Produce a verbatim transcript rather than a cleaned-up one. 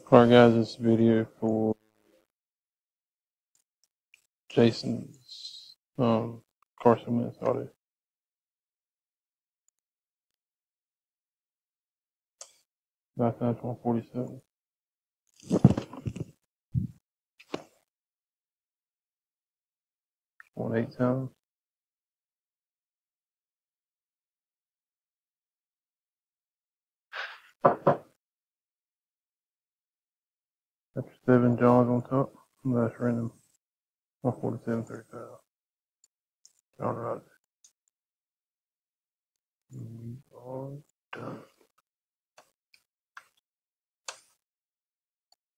Alright guys, this video for Jason's um, Carson Wentz audio. Back down to one forty-seven. One eight times. After seven Johns on top, that's random. one forty-seven thirty-five. John Rodgers. We are done.